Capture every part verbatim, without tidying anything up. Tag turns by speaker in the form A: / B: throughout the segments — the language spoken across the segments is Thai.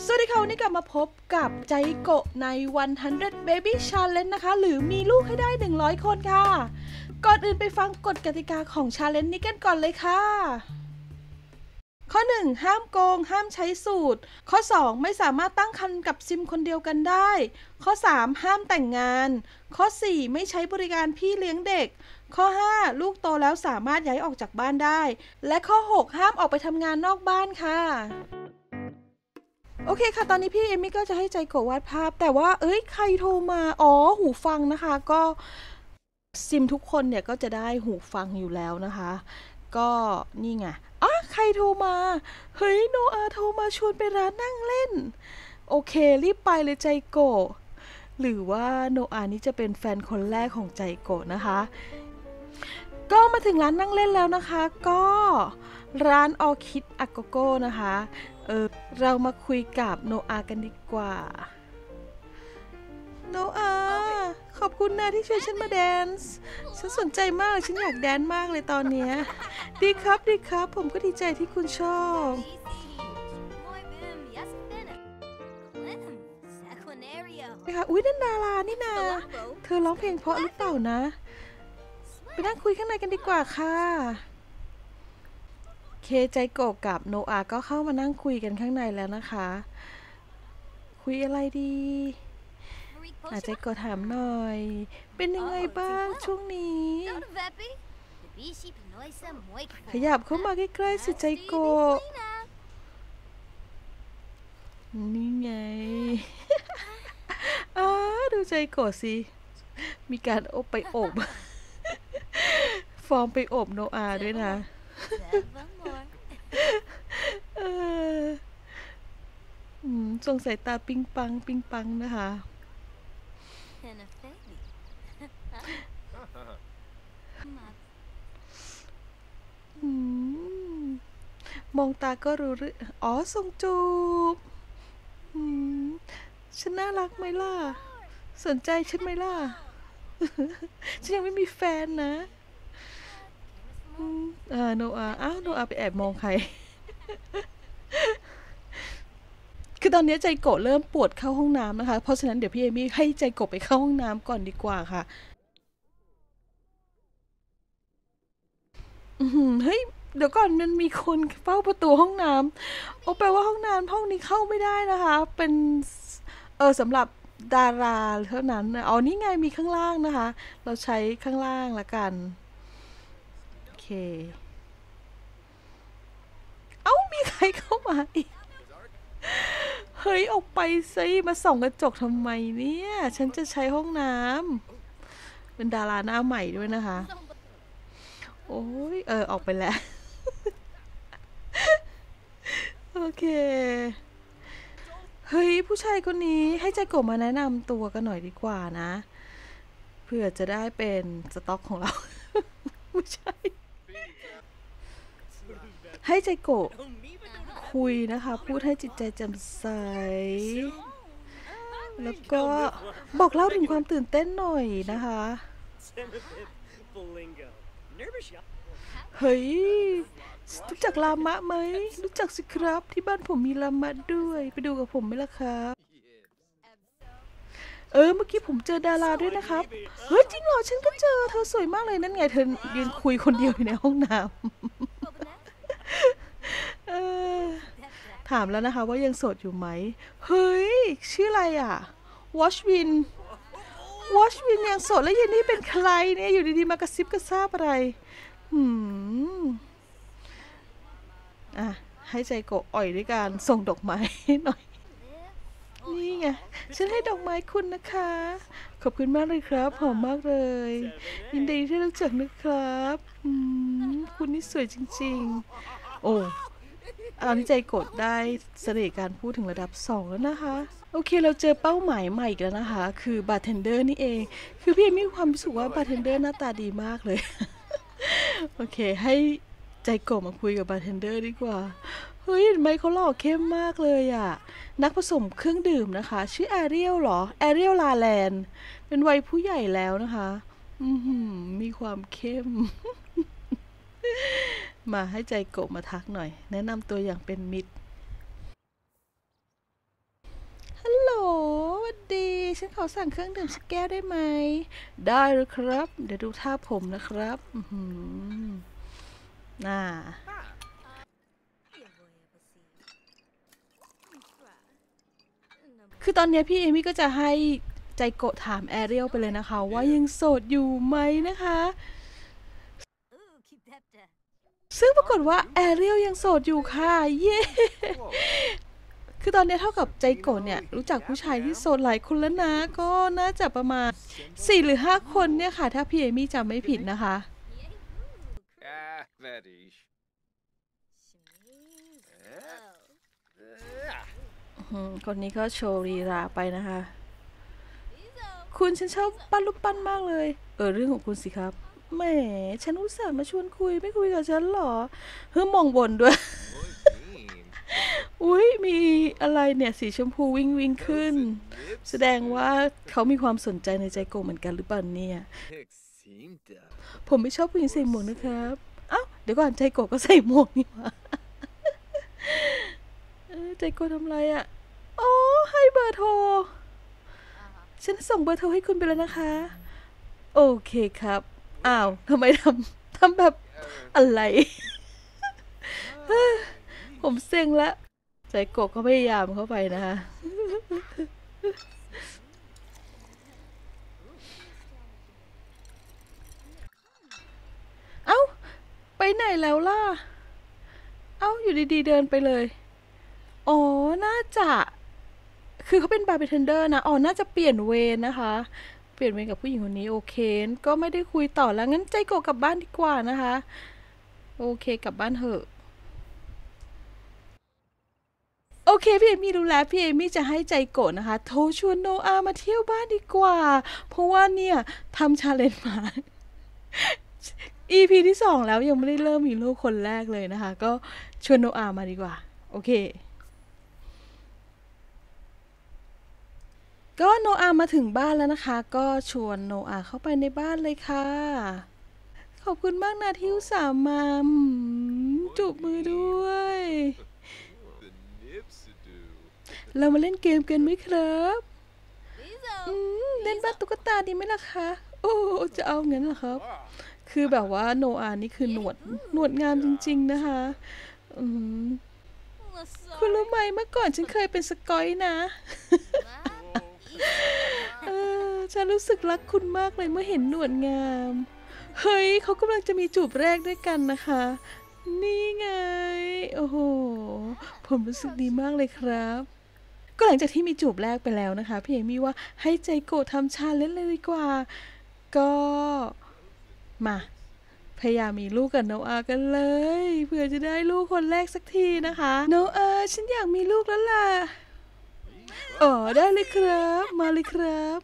A: สวัสดีค่ะวันนี้กลับมาพบกับใจโกะในหนึ่งร้อย Baby Challenge นะคะหรือมีลูกให้ได้หนึ่งร้อยคนค่ะก่อนอื่นไปฟังกฎกติกาของ Challenge นี้กันก่อนเลยค่ะข้อหนึ่งห้ามโกงห้ามใช้สูตรข้อสองไม่สามารถตั้งครรภ์กับซิมคนเดียวกันได้ข้อสามห้ามแต่งงานข้อสี่ไม่ใช้บริการพี่เลี้ยงเด็กข้อห้าลูกโตแล้วสามารถย้ายออกจากบ้านได้และข้อหกห้ามออกไปทำงานนอกบ้านค่ะโอเคค่ะตอนนี้พี่เอมี่ก็จะให้ใจโกะวาดภาพแต่ว่าเอ้ยใครโทรมาอ๋อหูฟังนะคะก็ซิมทุกคนเนี่ยก็จะได้หูฟังอยู่แล้วนะคะก็นี่ไงอ๋อใครโทรมาเฮ้ยโนอาโทรมาชวนไปร้านนั่งเล่นโอเครีบไปเลยใจโกะหรือว่าโนอานี่จะเป็นแฟนคนแรกของใจโกะนะคะก็มาถึงร้านนั่งเล่นแล้วนะคะก็ร้านออคิดอาโกโก้นะคะเออเรามาคุยกับโนอากันดีกว่าโนอาขอบคุณนะที่ชวนฉันมาแดนซ์ฉันสนใจมากฉันอยากแดนมากเลยตอนเนี้ยดีครับดีครับผมก็ดีใจที่คุณชอบนะคะอุ๊ยนั่นดารานี่นาเธอร้องเพลงเพราะหรือเปล่านะไปนั่งคุยข้างในกันดีกว่าค่ะเคใจโกะกับโนอาก็เข้ามานั่งคุยกันข้างในแล้วนะคะคุยอะไรดีอาจจะก็ถามหน่อยเป็นยังไงบ้างช่วงนี้ขยับเข้ามาใกล้ๆสิใจโกะนี่ไงอ้าดูใจโกะสิมีการอบไปอบฟอร์มไปอบโนอาด้วยนะเออส่งสายตาปิงปังปิงปังนะคะมองตาก็รู้เรื่องอ๋อส่งจูบฉันน่ารักไหมล่ะสนใจฉันไหมล่ะฉันยังไม่มีแฟนนะอ่าโนอาอ้าวโนอาไปแอบมองใครคือตอนนี้ใจโกะเริ่มปวดเข้าห้องน้ำนะคะเพราะฉะนั้นเดี๋ยวพี่เอมี่ให้ใจโกะไปเข้าห้องน้ำก่อนดีกว่าค่ะเฮ้ยเดี๋ยวก่อนมันมีคนเฝ้าประตูห้องน้ำโอ้แปลว่าห้องน้ำห้องนี้เข้าไม่ได้นะคะเป็นเออสำหรับดาราเท่านั้นอ๋อนี่ไงมีข้างล่างนะคะเราใช้ข้างล่างละกันโอเคเอ้ามีใครเข้ามาอีกเฮ้ยออกไปซิมาส่องกระจกทำไมเนี่ยฉันจะใช้ห้องน้ำเป็นดาราหน้าใหม่ด้วยนะคะโอ้ยเออออกไปแล้วโอเคเฮ้ยผู้ชายคนนี้ให้ใจโกะมาแนะนำตัวกันหน่อยดีกว่านะเพื่อจะได้เป็นสต็อกของเราไม่ใช่ให้ใจโกะคุยนะคะพูดให้จิตใจแจ่มใสแล้วก็บอกเล่าถึงความตื่นเต้นหน่อยนะคะเฮ้ยรู้จักลามะไหมรู้จักสิครับที่บ้านผมมีลามะด้วยไปดูกับผมไหมล่ะครับเออเมื่อกี้ผมเจอดาราด้วยนะครับเฮ้ยจริงเหรอฉันก็เจอเธอสวยมากเลยนั่นไงเธอยืนคุยคนเดียวอยู่ในห้องน้ำเออถามแล้วนะคะว่ายังโสดอยู่ไหมเฮ้ยชื่ออะไรอ่ะวอชวินวอชวินยังโสดแล้วยันนี่เป็นใครเนี่ยอยู่ดีๆมากระซิบกระซาบอะไรหืมอ่ะให้ใจโกะอ่อยด้วยการส่งดอกไม้หน่อยนี่ไงฉันให้ดอกไม้คุณนะคะขอบคุณมากเลยครับหอมมากเลยยินดีที่รู้จักนะครับคุณนี่สวยจริงๆโอ้เอาที่ใจโกะได้เสน่ห์การพูดถึงระดับสองแล้วนะคะโอเคเราเจอเป้าหมายใหม่อีกแล้วนะคะคือบาร์เทนเดอร์นี่เองคือพี่มีความรู้สึกว่าบาร์เทนเดอร์หน้าตาดีมากเลยโอเคให้ใจโกะมาคุยกับบาร์เทนเดอร์ดีกว่าเฮ้ยเห็นไหมเขาหล่อเข้มมากเลยอ่ะนักผสมเครื่องดื่มนะคะชื่อแอเรียลเหรอแอเรียลลาแลนด์เป็นวัยผู้ใหญ่แล้วนะคะอืมมีความเข้ม มาให้ใจโกะมาทักหน่อยแนะนำตัวอย่างเป็นมิตรฉันขอสั่งเครื่องดื่มสักแก้วได้ไหมได้เลยครับเดี๋ยวดูท่าผมนะครับอือหือน่าคือตอนนี้พี่เอมี่ก็จะให้ใจโกะถามแอเรียลไปเลยนะคะว่ายังโสดอยู่ไหมนะคะซึ่งปรากฏว่าแอเรียลยังโสดอยู่ค่ะเย้คือตอนนี้เท่ากับใจโกะเนี่ยรู้จักผู้ชายที่โสดหลายคนแล้วนะก็น่าจะประมาณสี่หรือห้าคนเนี่ยค่ะถ้าพี่เอมี่จำไม่ผิดนะคะคนนี้ก็โชว์ลีลาไปนะคะคุณฉันชอบปั้นรูปปั้นมากเลยเออเรื่องของคุณสิครับแหมฉันอุตส่าห์มาชวนคุยไม่คุยกับฉันหรอเฮ้ยมองบนด้วยอุ้ยมีอะไรเนี่ยสีชมพูวิ่งวิ่งขึ้นแสดงว่าเขามีความสนใจในใจโกเหมือนกันหรือเปล่าเนี่ยผมไม่ชอบผู้หญิงใส่หมวกนะครับเอ้าเดี๋ยวก่อนใจโกก็ใส่หมวกนี่หว่าใจโกทำไรอ่ะอ๋อให้เบอร์โทรฉันส่งเบอร์โทรให้คุณไปแล้วนะคะโอเคครับอ้าวทำไมทำทำแบบอะไรผมเซ็งแล้วใจโกะก็พยายามเข้าไปนะคะเอ้าไปไหนแล้วล่ะเอ้าอยู่ดีๆเดินไปเลยอ๋อน่าจะคือเขาเป็นบาร์เทนเดอร์นะอ๋อน่าจะเปลี่ยนเวรนะคะเปลี่ยนเวรกับผู้หญิงคนนี้โอเคก็ไม่ได้คุยต่อแล้วงั้นใจโกะกลับบ้านดีกว่านะคะโอเคกลับบ้านเถอะโอเคพี่เอมี่รู้แล้วพี่เอมี่จะให้ใจโกะนะคะโทรชวนโนอามาเที่ยวบ้านดีกว่าเพราะว่าเนี่ยทำชาเลนจ์มา อี พี ที่สองแล้วยังไม่ได้เริ่มมีลูกคนแรกเลยนะคะก็ชวนโนอามาดีกว่าโอเคก็โนอามาถึงบ้านแล้วนะคะก็ชวนโนอาเข้าไปในบ้านเลยค่ะขอบคุณมากนะที่อุตส่าห์มาจูบมือด้วยเรามาเล่นเกมกันไหมครับเล่นบ้านตุ๊กตาดีไหมล่ะคะโอ้จะเอางั้นเหรอครับคือแบบว่าโนอานี่คือหนวดหนวดงามจริงๆนะคะคุณรู้ไหมเมื่อก่อนฉันเคยเป็นสกอยนะเออฉันรู้สึกรักคุณมากเลยเมื่อเห็นหนวดงามเฮ้ยเขากำลังจะมีจูบแรกด้วยกันนะคะนี่ไงโอ้โหผมรู้สึกดีมากเลยครับก็หลังจากที่มีจูบแรกไปแล้วนะคะพี่เอมี่ว่าให้ใจโกะทำชาเลนจ์เลยดีกว่าก็มาพยายามมีลูกกับโนอากันเลยเพื่อจะได้ลูกคนแรกสักทีนะคะโนอาฉันอยากมีลูกแล้วล่ะอ๋อได้เลยครับมาเลยครับ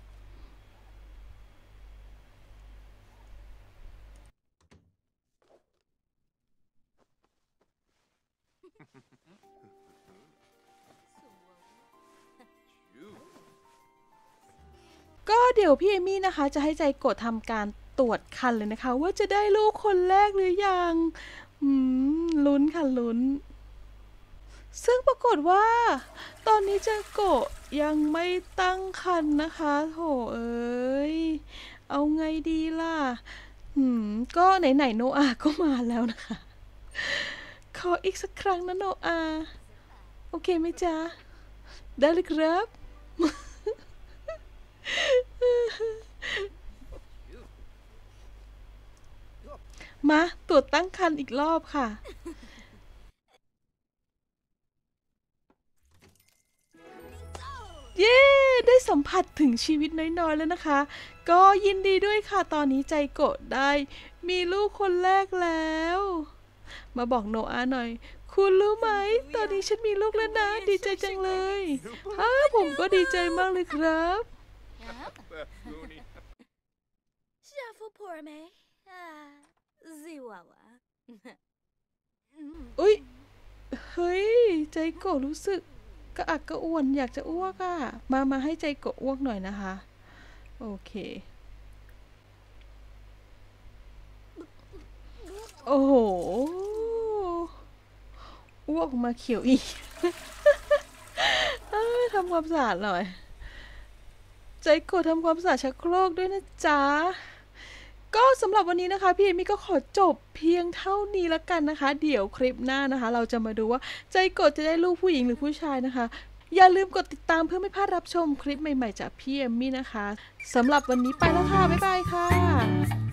A: ก็เดี๋ยวพี่เอมี่นะคะจะให้ใจโกะทำการตรวจคันเลยนะคะว่าจะได้ลูกคนแรกหรือยังอืมลุ้นค่ะลุ้นซึ่งปรากฏว่าตอนนี้ใจโกะยังไม่ตั้งครรภ์นะคะโถเอ้ยเอาไงดีล่ะหืมก็ไหนๆโนอาก็มาแล้วนะคะขออีกสักครั้งนะโนอาโอเคไหมจ๊ะได้เลยครับมาตรวจตั้งครรภ์อีกรอบค่ะเย้ได้สัมผัสถึงชีวิตน้อยๆแล้วนะคะก็ยินดีด้วยค่ะตอนนี้ใจโกะได้มีลูกคนแรกแล้วมาบอกโนอาหน่อยคุณรู้ไหมตอนนี้ฉันมีลูกแล้วนะดีใจจังเลยฮ่าผมก็ดีใจมากเลยครับอุ้ยเฮ้ยใจโกะรู้สึกกระอักกระอ่วนอยากจะอ้วกอ่ะมามาให้ใจโกะอ้วกหน่อยนะคะโอเคโอ้โหอ้วกมาเขียวอีกทำความสะอาดหน่อยใจกดทำความสะอาดชักโครกด้วยนะจ๊ะก็สำหรับวันนี้นะคะพี่เอมี่ก็ขอจบเพียงเท่านี้ละกันนะคะเดี๋ยวคลิปหน้านะคะเราจะมาดูว่าใจกดจะได้ลูกผู้หญิงหรือผู้ชายนะคะอย่าลืมกดติดตามเพื่อไม่พลาดรับชมคลิปใหม่ๆจากพี่เอมี่นะคะสำหรับวันนี้ไปแล้วค่ะบ๊ายบายค่ะ